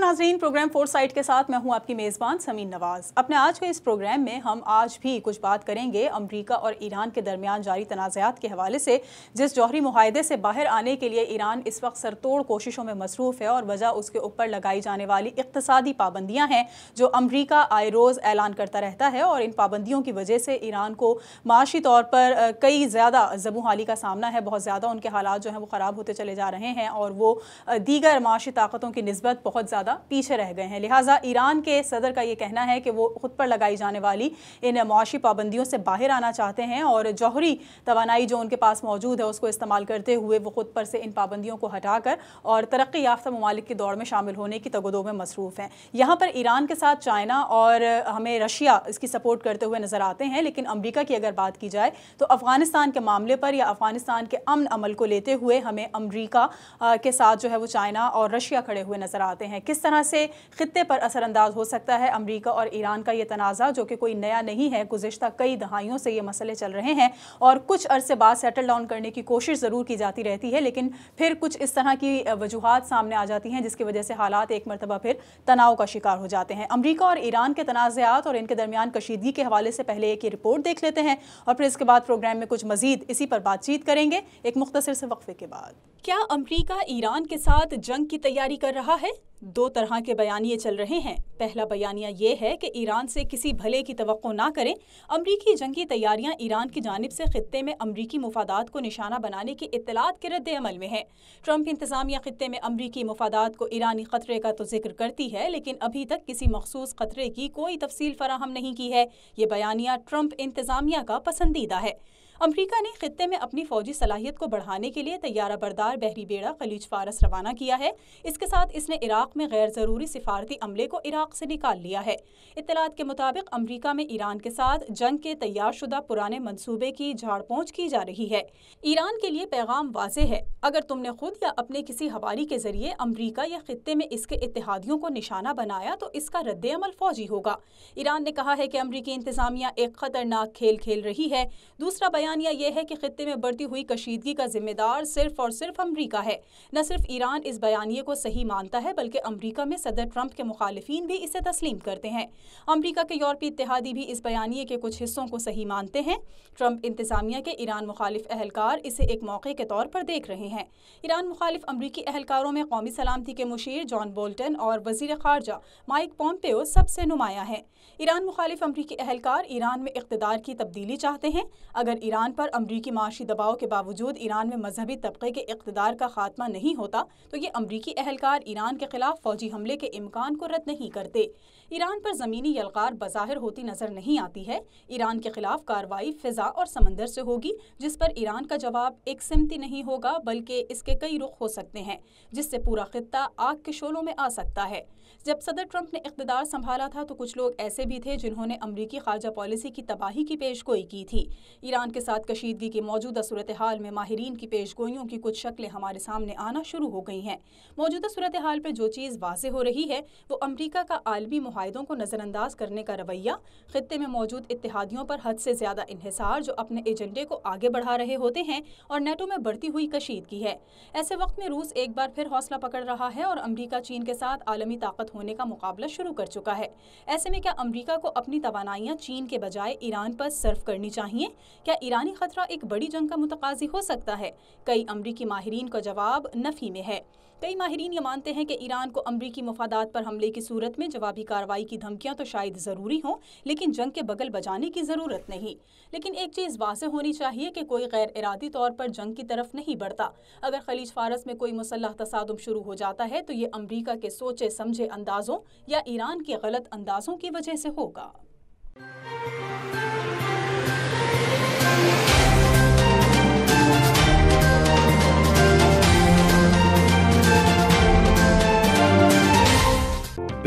नाज़रीन, programme foresight के साथ मैं हूं आपकी मेज़बान समीन नवाज़। अपने आज के इस प्रोग्राम में हम आज भी कुछ बात करेंगे अमेरिका और ईरान के दरमियान जारी तनाज़ात के हवाले से, जिस जौहरी मुआहदे से बाहर आने के लिए ईरान इस वक्त सरतोड़ कोशिशों में मसरूफ़ है और वजह उसके ऊपर लगाई जाने वाली इक़्तिसादी पाबंदियाँ हैं जो अमेरिका आए रोज़ ऐलान करता रहता है। और इन पाबंदियों की वजह से ईरान को माशी तौर पर कई ज़्यादा ज़बू हाली का सामना है। बहुत ज़्यादा उनके हालात जो हैं वो ख़राब होते चले जा रहे हैं और वो दीगर माशी ताकतों की निस्बत बहुत ज़्यादा पीछे रह गए हैं। लिहाजा ईरान के सदर का ये कहना है कि वो खुद पर लगाई जाने वाली इन मुआशी पाबंदियों से बाहर आना चाहते हैं और जौहरी तवानाई जो उनके पास मौजूद है उसको इस्तेमाल करते हुए वो खुद पर से इन पाबंदियों को हटाकर और तरक्की याफ्ता ममालिक की दौड़ में शामिल होने की तगदो में मसरूफ़ हैं। यहाँ पर ईरान के साथ चाइना और हमें रशिया इसकी सपोर्ट करते हुए नज़र आते हैं, लेकिन अमेरिका की अगर बात की जाए तो अफ़गानिस्तान के मामले पर या अफ़गानिस्तान के अमन अमल को लेते हुए हमें अमेरिका के साथ जो है वो चाइना और रशिया खड़े हुए नज़र आते हैं। किस तरह से खित्ते पर असरअंदाज हो सकता है अमेरिका और ईरान का ये तनाज़ा, जो कि कोई नया नहीं है, गुज़िश्ता कई दहाइयों से ये मसले चल रहे हैं और कुछ अरसे बाद सेटल डाउन करने की कोशिश ज़रूर की जाती रहती है, लेकिन फिर कुछ इस तरह की वजूहात सामने आ जाती हैं जिसकी वजह से हालात एक मरतबा फिर तनाव का शिकार हो जाते हैं। अमेरिका और ईरान के तनाज़ात और इनके दरमियान कशीदगी के हवाले से पहले एक रिपोर्ट देख लेते हैं और फिर इसके बाद प्रोग्राम में कुछ मजीद इसी पर बातचीत करेंगे एक मुख्तसर से वक्फे के बाद। क्या अमेरिका ईरान के साथ जंग की तैयारी कर रहा है? दो तरह के बयानिए चल रहे हैं। पहला बयानिया ये है कि ईरान से किसी भले की तवक्को ना करें। अमरीकी जंगी तैयारियां ईरान की जानिब से खित्ते में अमरीकी मुफादात को निशाना बनाने की इत्तलात के रद्द अमल में है। ट्रंप इंतजामिया खित्ते में अमरीकी मुफादात को ईरानी खतरे का तो जिक्र करती है, लेकिन अभी तक किसी मखसूस खतरे की कोई तफसील फराहम नहीं की है। ये बयानिया ट्रंप इंतजामिया का पसंदीदा है। अमेरिका ने खित्ते में अपनी फौजी सलाहियत को बढ़ाने के लिए तैयारा बरदार बहरी बेड़ा खलीज फारस रवाना किया है। इसके साथ इसने इराक में गैर ज़रूरी सिफारती अमले को इराक से निकाल लिया है। इत्तलात के मुताबिक अमेरिका में ईरान के साथ जंग के तैयार शुदा पुराने मंसूबे की झाड़ पहुँच की जा रही है। ईरान के लिए पैगाम वाज़े है, अगर तुमने खुद या अपने किसी हवारी के जरिए अमेरिका या खित्ते में इसके इत्तेहादियों को निशाना बनाया तो इसका रद्द अमल फौजी होगा। ईरान ने कहा है कि अमरीकी इंतजामिया एक खतरनाक खेल खेल रही है। दूसरा बयानिया यह है कि खित्ते में बढ़ती हुई कशीदगी का जिम्मेदार सिर्फ और सिर्फ अमेरिका है। न सिर्फ ईरान इस बयानिए को सही मानता है, बल्कि अमेरिका में सदर ट्रंप के मुखालिफिन भी इसे तस्लीम करते हैं। अमेरिका के यूरोपीय इत्तेहादी भी इस बयानिए के कुछ हिस्सों को सही मानते हैं। ट्रंप इंतजामिया के ईरान मुखालिफ अहलकार इसे एक मौके के तौर पर देख रहे हैं। ईरान मुखालिफ अमरीकी अहलकारों में कौमी सलामती के मुशीर जॉन बोल्टन और वजीर खारजा माइक पोम्पेओ सबसे नुमाया हैं। ईरान मुखालिफ अमरीकी अहलकार ईरान में इक़्तिदार की तब्दीली चाहते हैं। अगर ईरान पर अमरीकी माशी दबाव के बावजूद ईरान में मजहबी तबके के इक़्तिदार का खात्मा नहीं होता तो ये अमरीकी अहलकार ईरान के खिलाफ फौजी हमले के इम्कान को रद्द नहीं करते। ईरान पर ज़मीनी यलगार बज़ाहिर होती नजर नहीं आती है। ईरान के खिलाफ कार्रवाई फ़िज़ा और समंदर से होगी, जिस पर ईरान का जवाब एक सिमती नहीं होगा बल्कि इसके कई रुख हो सकते हैं, जिससे पूरा खित्ता आग के शोलों में आ सकता है। जब सदर ट्रंप ने इक़्तिदार संभाला था तो कुछ लोग ऐसे भी थे जिन्होंने अमरीकी खारजा पॉलिसी की तबाही की पेशगोई की थी। ईरान के साथ कशीदगी की मौजूदा सूरत हाल में माहिरीन की पेशगोइयों की कुछ शक्लें हमारे सामने आना शुरू हो गई हैं। मौजूदा सूरत हाल पर जो चीज़ वाज़े हो रही है वो अमरीका का आलमी मुआहदों को नज़रअंदाज करने का रवैया, खित्ते में मौजूद इत्तेहादियों पर हद से ज़्यादा इन्हिसार जो अपने एजेंडे को आगे बढ़ा रहे होते हैं, और नेटो में बढ़ती हुई कशीदगी है। ऐसे वक्त में रूस एक बार फिर हौसला पकड़ रहा है और अमरीका चीन के साथ आलमी ताकत होने का मुकाबला शुरू कर चुका है। ऐसे में क्या अमरीका को अपनी तवानाइयाँ चीन के बजाय ईरान पर सर्फ करनी चाहिए? क्या ईरानी खतरा एक बड़ी जंग का मुतकाज़ी हो सकता है? कई अमरीकी माहिरीन का जवाब नफ़ी में है। कई माहिरीन ये मानते हैं कि ईरान को अमरीकी मुफादात पर हमले की सूरत में जवाबी कार्रवाई की धमकियां तो शायद ज़रूरी हों, लेकिन जंग के बगल बजाने की ज़रूरत नहीं। लेकिन एक चीज़ वाज़े होनी चाहिए कि कोई गैर इरादी तौर पर जंग की तरफ नहीं बढ़ता। अगर खलीज फारस में कोई मुसल्लह तसादुम शुरू हो जाता है तो ये अमरीका के सोचे समझे अंदाज़ों या ईरान के गलत अंदाज़ों की वजह से होगा।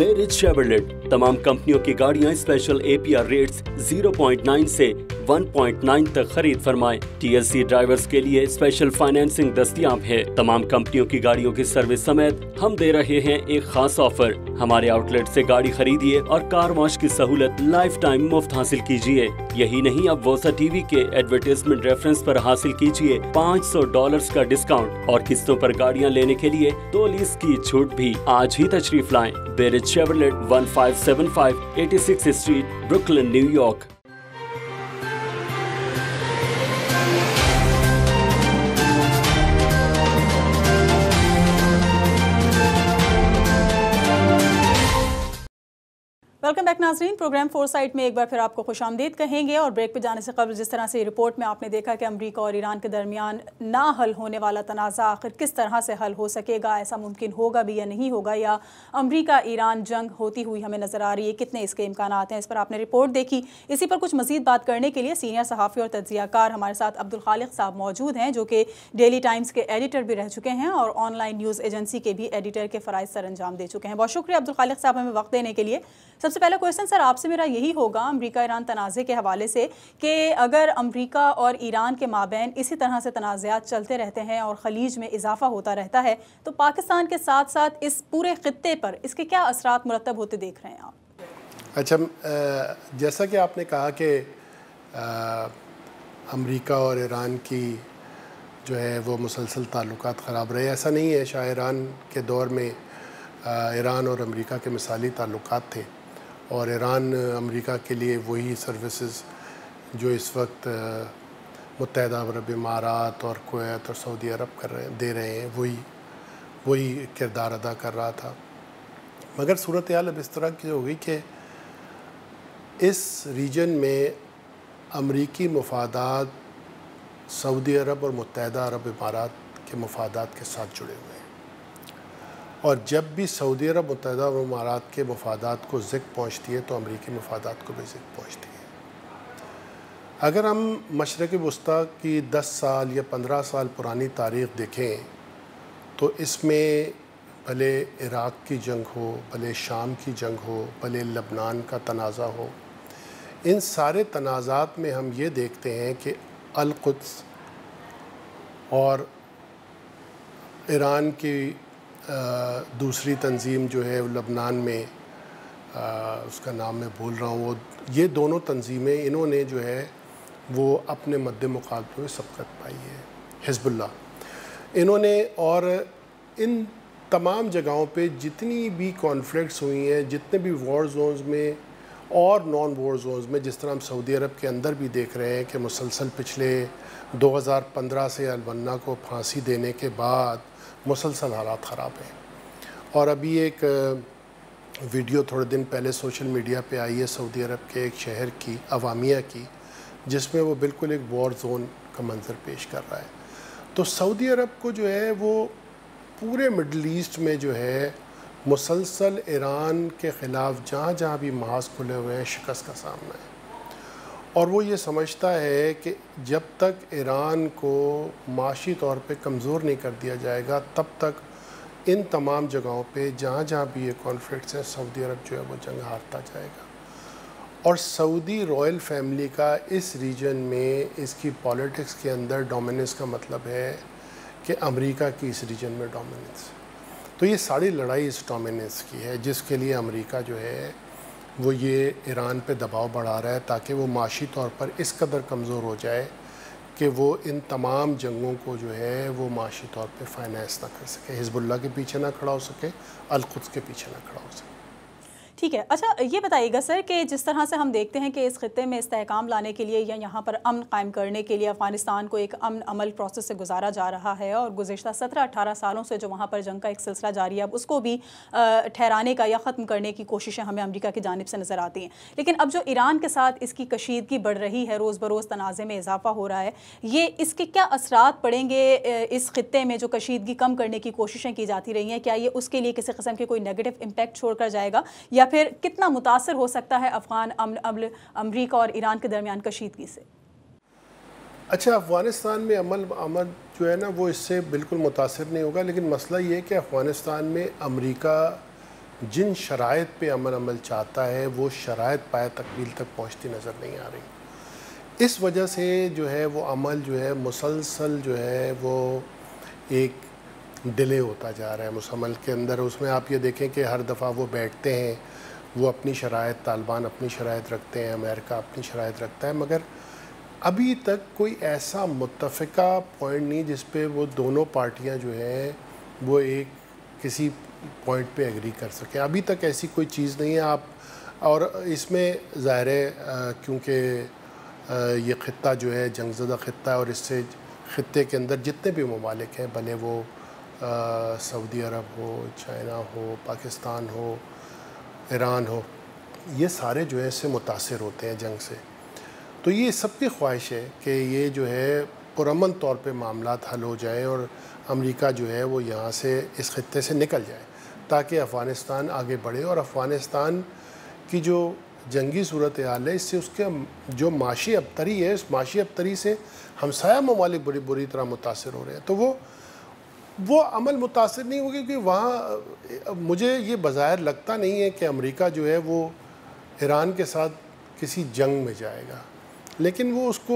बेरिज शेवरलेट, तमाम कंपनियों की गाड़ियां स्पेशल APR रेट्स 0.9 से 1.9 तक खरीद फरमाएं। TLC ड्राइवर्स के लिए स्पेशल फाइनेंसिंग दस्तयाब है। तमाम कंपनियों की गाड़ियों की सर्विस समेत हम दे रहे हैं एक खास ऑफर। हमारे आउटलेट से गाड़ी खरीदिए और कार वॉश की सहूलत लाइफ टाइम मुफ्त हासिल कीजिए। यही नहीं, अब वोसा टीवी के एडवर्टाइजमेंट रेफरेंस पर हासिल कीजिए $500 का डिस्काउंट और किस्तों पर गाड़ियां लेने के लिए 2 लीज की छूट भी। आज ही तशरीफ लाएं। Bay Ridge Chevrolet, 1575 86th street, Brooklyn, New York. Welcome back नाजरीन। प्रोग्राम फोरसाइट में एक बार फिर आपको खुशामदीद कहेंगे। और ब्रेक पे जाने से कबल जिस तरह से रिपोर्ट में आपने देखा कि अमेरिका और ईरान के दरमियान ना हल होने वाला तनाज़ा आखिर किस तरह से हल हो सकेगा, ऐसा मुमकिन होगा भी या नहीं होगा, या अमेरिका ईरान जंग होती हुई हमें नज़र आ रही है, कितने इसके इम्कानात हैं, इस पर आपने रिपोर्ट देखी। इसी पर कुछ मज़ीद बात करने के लिए सीनियर सहाफ़ी और तज्ज़ियाकार हमारे साथ अब्दुल खालिक साहब मौजूद हैं, जो कि डेली टाइम्स के एडिटर भी रह चुके हैं और ऑनलाइन न्यूज़ एजेंसी के भी एडिटर के फ़राइज़ सर अंजाम दे चुके हैं। बहुत शुक्रिया अब्दुल खालिक साहब हमें वक्त देने के लिए। सबसे पहला क्वेश्चन सर आपसे मेरा यही होगा अमेरिका ईरान तनाज़े के हवाले से कि अगर अमेरिका और ईरान के माबैन इसी तरह से तनाज़ात चलते रहते हैं और ख़लीज में इजाफा होता रहता है तो पाकिस्तान के साथ साथ इस पूरे ख़ित्ते पर इसके क्या असरात मुरतब होते देख रहे हैं आप? अच्छा, जैसा कि आपने कहा कि अमेरिका और ईरान की जो है वो मुसलसल ताल्लुकात ख़राब रहे, ऐसा नहीं है। शाह ईरान के दौर में ईरान और अमेरिका के मिसाली ताल्लुकात थे और ईरान अमेरिका के लिए वही सर्विसेज जो इस वक्त मुत्तहदा अरब इमारात और कुवैत और सऊदी अरब दे रहे हैं, वही किरदार अदा कर रहा था। मगर सूरत हाल अब इस तरह की हो गई कि इस रीजन में अमरीकी मफादात सऊदी अरब और मुत्तहदा अरब इमारात के मफादात के साथ जुड़े हुए हैं और जब भी सऊदी अरब मुत्तहदा अरब इमारात के मफादात को ज़िक पहुँचती है तो अमरीकी मफादात को भी ज़िक पहुँचती है। अगर हम मशरक़ वस्ता की 10 साल या 15 साल पुरानी तारीख़ देखें तो इसमें भले इराक़ की जंग हो, भले शाम की जंग हो, भले लबनान का तनाज़ा हो, इन सारे तनाज़ात में हम ये देखते हैं कि अल-कुद्स और ईरान की दूसरी तंजीम जो है लबनान में उसका नाम मैं भूल रहा हूँ, वो ये दोनों तंजीमें इन्होंने जो है वो अपने मद्दे मुकाबले में सबकत पाई है। हिज़्बुल्लाह इन्होंने, और इन तमाम जगहों पे जितनी भी कॉन्फ्लिक्ट्स हुई हैं, जितने भी वॉर जोन्स में और नॉन वॉर जोन्स में, जिस तरह हम सऊदी अरब के अंदर भी देख रहे हैं कि मुसलसल पिछले 2015 से अल-बन्ना को फांसी देने के बाद मुसलसल हालात ख़राब हैं। और अभी एक वीडियो थोड़े दिन पहले सोशल मीडिया पे आई है सऊदी अरब के एक शहर की, अवामिया की, जिसमें वो बिल्कुल एक वॉर जोन का मंजर पेश कर रहा है। तो सऊदी अरब को जो है वो पूरे मिडल ईस्ट में जो है मुसलसल ईरान के ख़िलाफ़ जहाँ जहाँ भी महाज खुले हुए हैं शिकस्त का सामना है और वो ये समझता है कि जब तक ईरान को माशी तौर पे कमज़ोर नहीं कर दिया जाएगा तब तक इन तमाम जगहों पे जहाँ जहाँ भी ये कॉन्फ्लिक्ट्स हैं सऊदी अरब जो है वो जंग हारता जाएगा। और सऊदी रॉयल फैमिली का इस रीजन में, इसकी पॉलिटिक्स के अंदर डोमिनेंस का मतलब है कि अमेरिका की इस रीजन में डोमिनेंस। तो ये सारी लड़ाई इस डोमिनेंस की है जिसके लिए अमेरिका जो है वो ये ईरान पे दबाव बढ़ा रहा है ताकि वो माशी तौर पर इस कदर कमज़ोर हो जाए कि वो इन तमाम जंगों को जो है वो माशी तौर पे फाइनेंस ना कर सके, हिज़्बुल्लाह के पीछे ना खड़ा हो सके, अल-कुद्स के पीछे ना खड़ा हो सके। ठीक है। अच्छा ये बताइएगा सर कि जिस तरह से हम देखते हैं कि इस खित्ते में इस्तेहकाम लाने के लिए या यहाँ पर अमन कायम करने के लिए अफ़गानिस्तान को एक अमन अमल प्रोसेस से गुजारा जा रहा है और गुज़िश्ता 17-18 सालों से जो वहाँ पर जंग का एक सिलसिला जारी है, अब उसको भी ठहराने का या ख़त्म करने की कोशिशें हमें अमेरिका की जानिब से नज़र आती हैं। लेकिन अब जो ईरान के साथ इसकी कशीदगी बढ़ रही है, रोज़ बरोज़ तनाज़े में इजाफा हो रहा है, ये इसके क्या असरात पड़ेंगे इस खित्ते में जो कशीदगी कम करने की कोशिशें की जाती रही हैं? क्या ये उसके लिए किसी किस्म के कोई नेगेटिव इम्पैक्ट छोड़कर जाएगा या फिर कितना मुतासर हो सकता है अफगान अमरीका और ईरान के दरमियान कशीदगी से? अच्छा, अफ़गानिस्तान में अमल जो है ना वो इससे बिल्कुल मुतासर नहीं होगा, लेकिन मसला ये है कि अफ़गानिस्तान में अमरीका जिन शराइत पे अमल चाहता है वो शराइत पाया तकमील तक पहुंचती नज़र नहीं आ रही। इस वजह से जो है वो अमल जो है मुसलसल जो है वो एक डिले होता जा रहा है उस अमल के अंदर। उसमें आप ये देखें कि हर दफ़ा वो बैठते हैं, वो अपनी शराइत, तालिबान अपनी शराइत रखते हैं, अमेरिका अपनी शराइत रखता है, मगर अभी तक कोई ऐसा मुत्तफ़िका पॉइंट नहीं जिस पे वो दोनों पार्टियां जो हैं वो एक किसी पॉइंट पे एग्री कर सकें। अभी तक ऐसी कोई चीज़ नहीं है। आप और इसमें ज़ाहिर है क्योंकि ये ख़ित्ता जो है जंगज़दा ख़ित्ता है और इससे ख़ित्ते के अंदर जितने भी ममालिक हैं, भले वो सऊदी अरब हो, चाइना हो, पाकिस्तान हो, ईरान हो, ये सारे जो है इससे मुतासिर होते हैं जंग से। तो ये सबकी ख्वाहिश है कि ये जो है पुरअमन तौर पे मामलात हल हो जाए और अमेरिका जो है वो यहाँ से इस ख़ित्ते से निकल जाए ताकि अफ़गानिस्तान आगे बढ़े और अफ़गानिस्तान की जो जंगी सूरत हाल है इससे उसके जो माशी अबतरी है, उस माशी अबतरी से हमसाया ममालिक बड़ी बुरी तरह मुतासिर हो रहे हैं। तो वो अमल मुतासिर नहीं होगी क्योंकि वहाँ मुझे ये बज़ाहिर लगता नहीं है कि अमेरिका जो है वो ईरान के साथ किसी जंग में जाएगा, लेकिन वो उसको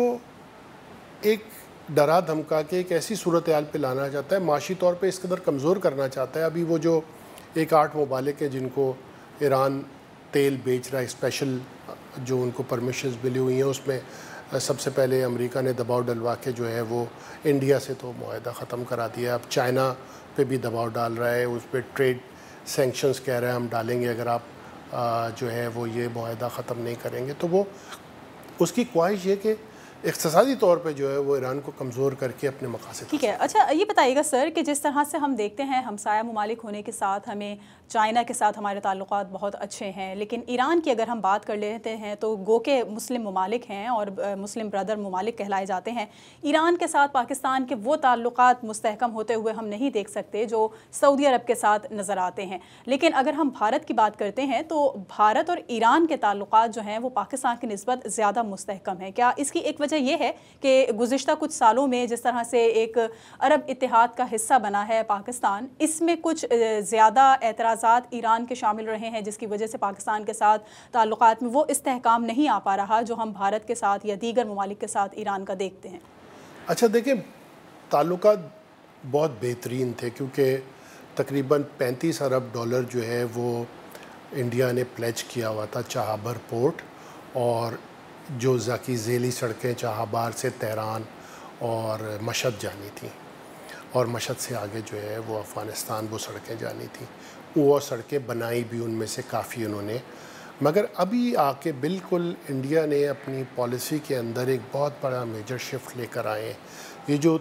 एक डरा धमका के एक ऐसी सूरत हाल पे लाना चाहता है, माशी तौर पे इस कदर कमज़ोर करना चाहता है। अभी वो जो 8 ममालिक हैं जिनको ईरान तेल बेच रहा है, स्पेशल जो उनको परमिशंस मिली हुई हैं, उसमें सबसे पहले अमेरिका ने दबाव डलवा के जो है वो इंडिया से तो मुआहदा ख़त्म करा दिया। अब चाइना पे भी दबाव डाल रहा है, उस पर ट्रेड सेंक्शंस कह रहा है हम डालेंगे अगर आप जो है वो ये मुआहदा ख़त्म नहीं करेंगे। तो वो उसकी ख्वाहिश है कि इक़्तिसादी तौर पे जो है वो ईरान को कमज़ोर करके अपने मकासद। ठीक है, अच्छा ये बताइएगा सर कि जिस तरह से हम देखते हैं हमसाया ममालिक होने के साथ हमें चाइना के साथ हमारे ताल्लुकात बहुत अच्छे हैं, लेकिन ईरान की अगर हम बात कर लेते हैं तो गो के मुस्लिम ममालिक हैं और मुस्लिम ब्रदर ममालिक कहलाए जाते हैं। ईरान के साथ पाकिस्तान के वो ताल्लुकात मुस्तहकम होते हुए हम नहीं देख सकते जो सऊदी अरब के साथ नज़र आते हैं। लेकिन अगर हम भारत की बात करते हैं तो भारत और ईरान के ताल्लुकात जो हैं वो पाकिस्तान की निस्बत ज़्यादा मुस्तहकम है। क्या इसकी एक वजह यह है कि गुज़िश्ता कुछ सालों में जिस तरह से एक अरब इत्तेहाद का हिस्सा बना है पाकिस्तान, इसमें कुछ ज़्यादा एतराज़ात ईरान के शामिल रहे हैं जिसकी वजह से पाकिस्तान के साथ ताल्लुकात में वो इस्तेहकाम नहीं आ पा रहा जो हम भारत के साथ या दीगर ममालिक के साथ ईरान का देखते हैं? अच्छा देखिए, ताल्लुकात बहुत बेहतरीन थे क्योंकि तकरीबन 35 अरब डॉलर जो है वो इंडिया ने प्लेज किया हुआ था चाहबर पोर्ट, और जो ज़ाकी ज़ेली सड़कें चाहबार से तेहरान और मशहद जानी थी और मशहद से आगे जो है वो अफ़गानिस्तान वो सड़कें जानी थी। वो सड़कें बनाई भी उनमें से काफ़ी उन्होंने, मगर अभी आके बिल्कुल इंडिया ने अपनी पॉलिसी के अंदर एक बहुत बड़ा मेजर शिफ्ट लेकर आए। ये जो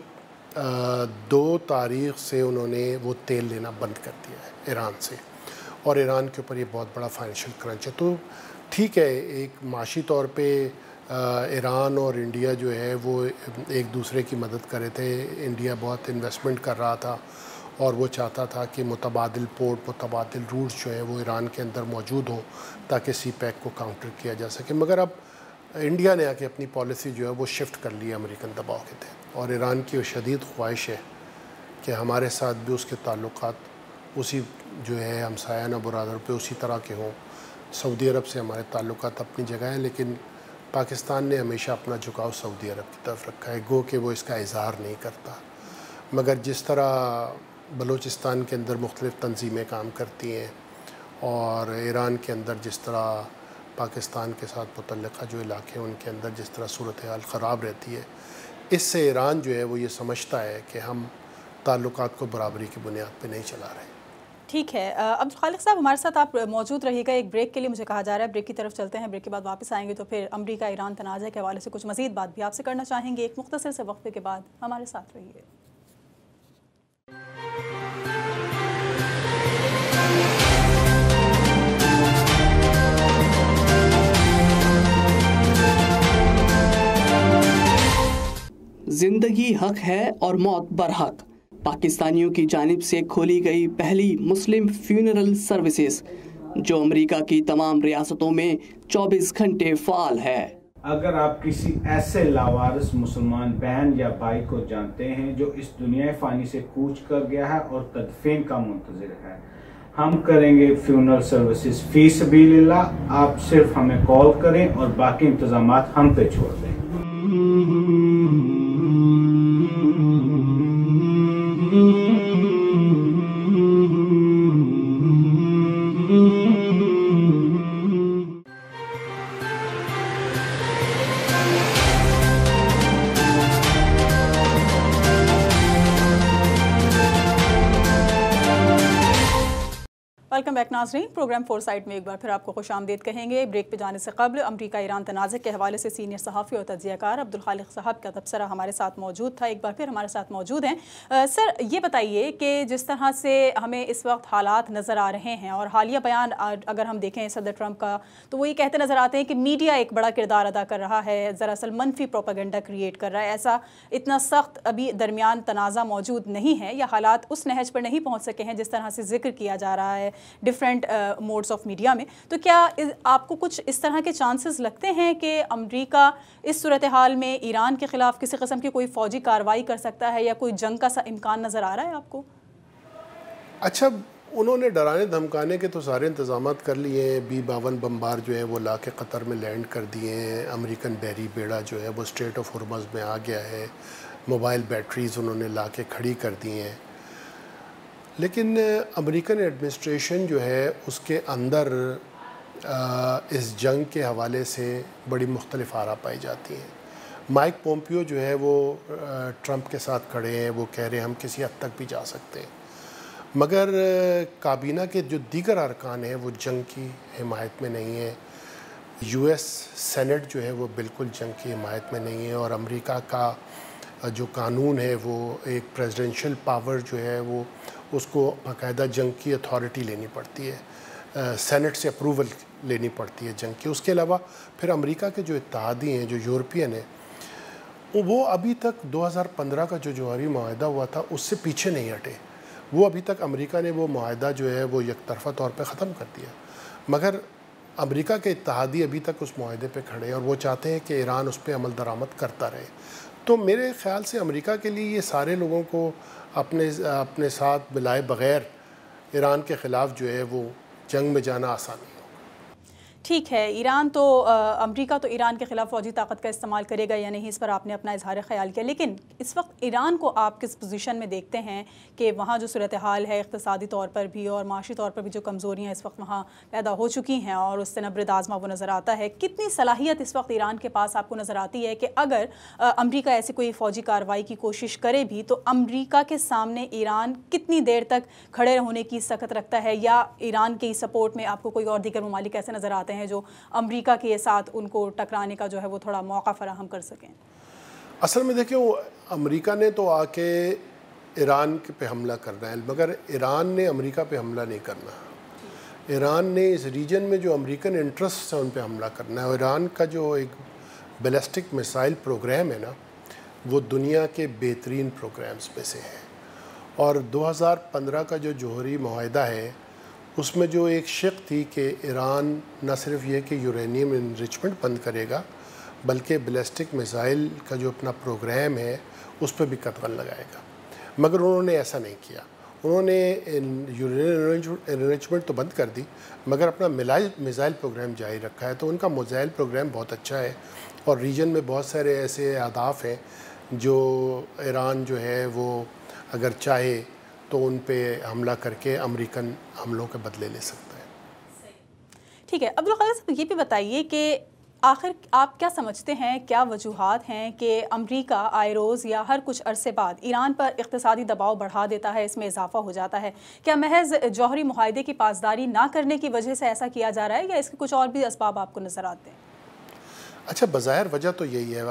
2 तारीख़ से उन्होंने वो तेल लेना बंद कर दिया है ईरान से, और ईरान के ऊपर ये बहुत बड़ा फाइनेंशियल क्रंच है। तो ठीक है, एक माशी तौर पे ईरान और इंडिया जो है वो एक दूसरे की मदद कर रहे थे। इंडिया बहुत इन्वेस्टमेंट कर रहा था और वो चाहता था कि मुतबादिल पोर्ट, मुतबादिल रूट्स जो है वो ईरान के अंदर मौजूद हों ताकि CPEC को काउंटर किया जा सके। मगर अब इंडिया ने आके अपनी पॉलिसी जो है वो शिफ्ट कर ली अमेरिकन दबाव के तहत, और ईरान की शदीद ख्वाहिश है कि हमारे साथ भी उसके ताल्लुकात उसी जो है हमसायाना बरादर पे उसी तरह के हों। सऊदी अरब से हमारे ताल्लुकात अपनी जगह हैं, लेकिन पाकिस्तान ने हमेशा अपना झुकाव सऊदी अरब की तरफ रखा है, गो कि वो इसका इजहार नहीं करता। मगर जिस तरह बलूचिस्तान के अंदर मुख्तलिफ़ तंजीमें काम करती हैं और ईरान के अंदर जिस तरह पाकिस्तान के साथ मुतल्लिक़ा जो इलाके हैं उनके अंदर जिस तरह सूरत हाल ख़राब रहती है, इससे ईरान जो है वो ये समझता है कि हम ताल्लुकात को बराबरी की बुनियाद पर नहीं चला रहे। ठीक है, अब खालिद साहब हमारे साथ आप मौजूद रहिएगा। एक ब्रेक के लिए मुझे कहा जा रहा है, ब्रेक की तरफ चलते हैं। ब्रेक के बाद वापस आएंगे तो फिर अमेरिका ईरान तनाज़े के हवाले से कुछ मज़ीद बात भी आपसे करना चाहेंगे। एक मुख्तसर से वक्फे के बाद हमारे साथ रहिए। जिंदगी हक है और मौत बरहक। पाकिस्तानियों की जानिब से खोली गई पहली मुस्लिम फ्यूनरल सर्विसेज जो अमेरिका की तमाम रियासतों में 24 घंटे फ़ाल है। अगर आप किसी ऐसे लावारिस मुसलमान बहन या भाई को जानते हैं जो इस दुनिया फ़ानी से कूच कर गया है और तदफीन का मुंतज़िर है, हम करेंगे फ्यूनरल सर्विसेज फी सबीलिल्लाह। आप सिर्फ हमें कॉल करें और बाकी इंतजामात हम पे छोड़ दें। वेलकम बैक नाज़रीन। प्रोग्राम फोरसाइट में एक बार फिर आपको खुशामदीद कहेंगे। ब्रेक पे जाने से कबल अमरीका ईरान तनाज़े के हवाले से सीनियर सहाफ़ी और तज्ज़ियाकार अब्दुल खालिक साहब का तबसरा हमारे साथ मौजूद था। एक बार फिर हमारे साथ मौजूद हैं। सर, ये बताइए कि जिस तरह से हमें इस वक्त हालात नज़र आ रहे हैं और हालिया बयान अगर हम देखें सदर ट्रंप का, तो वो ये कहते नज़र आते हैं कि मीडिया एक बड़ा किरदार अदा कर रहा है, दरअसल मनफी प्रोपेगेंडा क्रिएट कर रहा है। ऐसा इतना सख्त अभी दरमियान तनाज़ा मौजूद नहीं है या हालात उस नहज पर नहीं पहुँच सके हैं जिस तरह से जिक्र किया जा रहा है डिफरेंट मोड्स ऑफ मीडिया में। तो क्या आपको कुछ इस तरह के चांसेस लगते हैं कि अमेरिका इस सूरत हाल में ईरान के ख़िलाफ़ किसी किस्म की कोई फ़ौजी कार्रवाई कर सकता है या कोई जंग का सा इम्कान नज़र आ रहा है आपको? अच्छा, उन्होंने डराने धमकाने के तो सारे इंतजाम कर लिए हैं। B-52 बम्बार जो है वो ला के कतर में लैंड कर दिए हैं। अमेरिकन बहरी बेड़ा जो है वो स्ट्रेट ऑफ हॉर्मज़ में आ गया है। मोबाइल बैटरीज़ उन्होंने ला के खड़ी कर दी हैं। लेकिन अमेरिकन एडमिनिस्ट्रेशन जो है उसके अंदर इस जंग के हवाले से बड़ी मुख्तलिफ आरा पाई जाती हैं। माइक पोम्पियो जो है वो ट्रंप के साथ खड़े हैं, वो कह रहे हैं हम किसी हद तक भी जा सकते हैं, मगर काबीना के जो दीगर अरकान हैं वो जंग की हिमायत में नहीं है। US सेनेट जो है वो बिल्कुल जंग की हिमायत में नहीं है और अमेरिका का जो कानून है वो एक प्रेसिडेंशियल पावर जो है वो उसको बाकायदा जंग की अथॉरिटी लेनी पड़ती है, सेनेट से अप्रूवल लेनी पड़ती है जंग की। उसके अलावा फिर अमेरिका के जो इत्तेहादी हैं, जो यूरोपियन हैं, वो अभी तक 2015 का जो जौहरी माहिदा हुआ था उससे पीछे नहीं हटे। वो अभी तक अमेरिका ने वो माहिदा जो है वो एकतरफ़ा तौर पे ख़त्म कर दिया, मगर अमेरिका के इत्तेहादी अभी तक उस माहिदे पे खड़े और वो चाहते हैं कि ईरान उस पर अमल दरामद करता रहे। तो मेरे ख़्याल से अमेरिका के लिए ये सारे लोगों को अपने साथ मिलाए बग़ैर ईरान के ख़िलाफ़ जो है वो जंग में जाना आसान नहीं। ठीक है, ईरान तो अमेरिका तो ईरान के ख़िलाफ़ फ़ौजी ताकत का इस्तेमाल करेगा या नहीं, इस पर आपने अपना इजहार ख्याल किया। लेकिन इस वक्त ईरान को आप किस पोजीशन में देखते हैं कि वहाँ जो सूरत हाल है इक़्तिसादी तौर पर भी और माशी तौर पर भी जो कमज़ोरियाँ इस वक्त वहाँ पैदा हो चुकी हैं और उससे नब्रद आज़मा वो नज़र आता है, कितनी सलाहियत इस वक्त ईरान के पास आपको नज़र आती है कि अगर अमेरिका ऐसी कोई फ़ौजी कार्रवाई की कोशिश करे भी तो अमेरिका के सामने ईरान कितनी देर तक खड़े होने की सख्त रखता है, या ईरान की सपोर्ट में आपको कोई और दीगर ममालिक ऐसे नज़र आते हैं जो अमेरिका के साथ उनको टकराने का जो है वो थोड़ा मौका फराहम कर सकें? असल में देखिए, अमेरिका ने तो आके ईरान पे हमला करना है, मगर ईरान ने अमेरिका पे हमला नहीं करना। ईरान ने इस रीजन में जो अमेरिकन इंटरेस्ट है उन पे हमला करना है। और ईरान का जो एक बैलिस्टिक मिसाइल प्रोग्राम है ना, वो दुनिया के बेहतरीन प्रोग्राम्स में से है। और 2015 का जो जौहरी माहिदा है उसमें जो एक शिक थी कि ईरान न सिर्फ ये कि यूरेनियम इनरिचमेंट बंद करेगा बल्कि बैलिस्टिक मिसाइल का जो अपना प्रोग्राम है उस पर भी कदगन लगाएगा, मगर उन्होंने ऐसा नहीं किया। उन्होंने यूरेनियम इनरिचमेंट तो बंद कर दी मगर अपना मिसाइल प्रोग्राम जारी रखा है। तो उनका मिसाइल प्रोग्राम बहुत अच्छा है और रीजन में बहुत सारे ऐसे अहदाफ हैं जो ईरान जो है वो अगर चाहे तो उन पे हमला करके अमेरिकन हमलों के बदले ले सकता है। ठीक है, अब्दुल खालिक साहब ये भी बताइए कि आखिर आप क्या समझते हैं, क्या वजूहात हैं कि अमेरिका आए रोज़ या हर कुछ अरसे बाद ईरान पर इक़्तिसादी दबाव बढ़ा देता है, इसमें इजाफा हो जाता है? क्या महज जौहरी मुआहदे की पासदारी ना करने की वजह से ऐसा किया जा रहा है या इसके कुछ और भी असबाब आपको नज़र आते हैं? अच्छा, बज़ाहिर वजह तो यही है।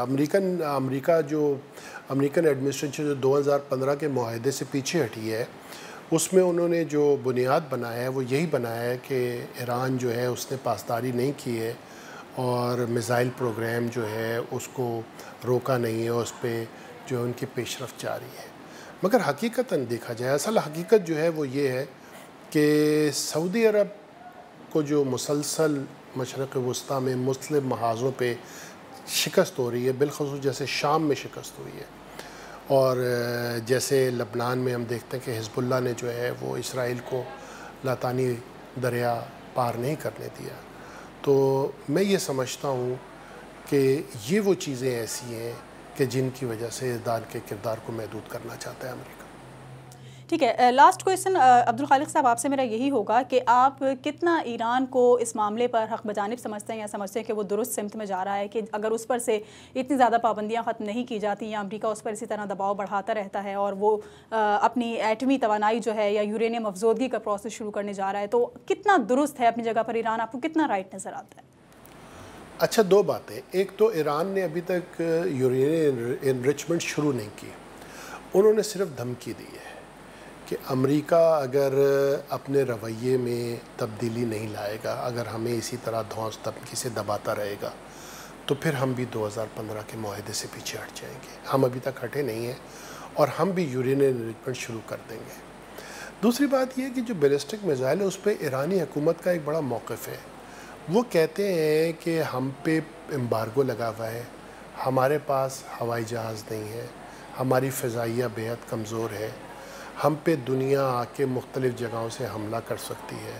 अमेरिकन एडमिनिस्ट्रेशन जो 2015 के माहिदे से पीछे हटी है उसमें उन्होंने जो बुनियाद बनाया है वो यही बनाया है कि ईरान जो है उसने पासदारी नहीं की है और मिसाइल प्रोग्राम जो है उसको रोका नहीं है, उस पर जो है उनकी पेशरफ्त जारी है। मगर हकीकतन देखा जाए, असल हकीकत जो है वो ये है कि सऊदी अरब को जो मुसलसल मशरक़ वस्ता में मुस्लिम महाज़ों पे शिकस्त हो रही है, बिलख़ुसूस जैसे शाम में शिकस्त हुई है और जैसे लबनान में हम देखते हैं कि हिज़्बुल्लाह ने जो है वो इसराइल को लातानी दरिया पार नहीं करने दिया। तो मैं ये समझता हूँ कि ये वो चीज़ें ऐसी हैं कि जिनकी वजह से ईरान के किरदार को महदूद करना चाहता है अमेरिका। ठीक है, लास्ट क्वेश्चन अब्दुल खालिक साहब आपसे मेरा यही होगा कि आप कितना ईरान को इस मामले पर हक बजानिब समझते हैं या समझते हैं कि वो दुरुस्त सिमत में जा रहा है, कि अगर उस पर से इतनी ज़्यादा पाबंदियां ख़त्म नहीं की जाती या अमेरिका उस पर इसी तरह दबाव बढ़ाता रहता है और वो अपनी एटमी तवानाई जो है या यूरेनियम अफजोदगी का प्रोसेस शुरू करने जा रहा है, तो कितना दुरुस्त है अपनी जगह पर ईरान? आपको कितना राइट नज़र आता है? अच्छा, दो बातें। एक तो ईरान ने अभी तक यूरेनियम एनरिचमेंट शुरू नहीं की, उन्होंने सिर्फ धमकी दी है कि अमेरिका अगर अपने रवैये में तब्दीली नहीं लाएगा, अगर हमें इसी तरह धौंस धमकी से दबाता रहेगा, तो फिर हम भी 2015 के मुआहदे से पीछे हट जाएंगे। हम अभी तक हटे नहीं हैं और हम भी यूरेनियम एनरिचमेंट शुरू कर देंगे। दूसरी बात यह कि जो बैलिस्टिक मिसाइल है उस पर ईरानी हुकूमत का एक बड़ा मौक़िफ़ है। वो कहते हैं कि हम पे एम्बार्गो लगा हुआ है, हमारे पास हवाई जहाज़ नहीं है, हमारी फ़िज़ाइया बेहद कमज़ोर है, हम पे दुनिया आके मुख्तलिफ़ जगहों से हमला कर सकती है,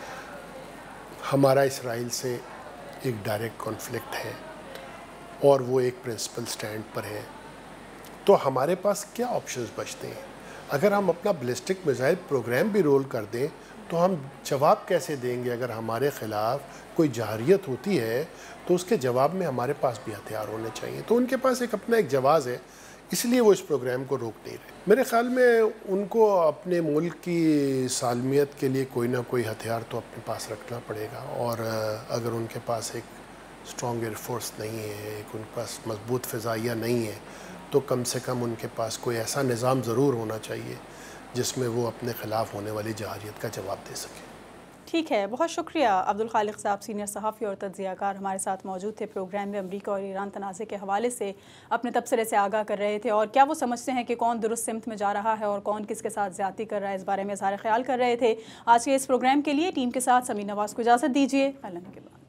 हमारा इसराइल से एक डायरेक्ट कॉन्फ्लिक्ट है और वो एक प्रिंसिपल स्टैंड पर है। तो हमारे पास क्या ऑप्शंस बचते हैं? अगर हम अपना बैलिस्टिक मिसाइल प्रोग्राम भी रोल कर दें तो हम जवाब कैसे देंगे? अगर हमारे ख़िलाफ़ कोई जहारियत होती है तो उसके जवाब में हमारे पास भी हथियार होने चाहिए। तो उनके पास एक अपना एक जवाज़ है, इसलिए वो इस प्रोग्राम को रोक नहीं रहे। मेरे ख़्याल में उनको अपने मुल्क की सालमियत के लिए कोई ना कोई हथियार तो अपने पास रखना पड़ेगा, और अगर उनके पास एक स्ट्रॉन्ग एयरफोर्स नहीं है, एक उनके पास मजबूत फ़िज़ाइया नहीं है, तो कम से कम उनके पास कोई ऐसा निज़ाम ज़रूर होना चाहिए जिसमें वो अपने ख़िलाफ़ होने वाली जहारियत का जवाब दे सकें। ठीक है, बहुत शुक्रिया अब्दुल खालिक साहब, सीनियर सहाफ़ी और तज्ज़ियाकार हमारे साथ मौजूद थे प्रोग्राम में। अमेरिका और ईरान तनाज़े के हवाले से अपने तबसरे से आगाह कर रहे थे और क्या वो समझते हैं कि कौन दुरुस्त सिमत में जा रहा है और कौन किसके साथ ज़्यादती कर रहा है, इस बारे में इज़हार ख्याल कर रहे थे। आज के इस प्रोग्राम के लिए टीम के साथ समीन नवाज़ को इजाज़त दीजिए। अल्लाह के बाद।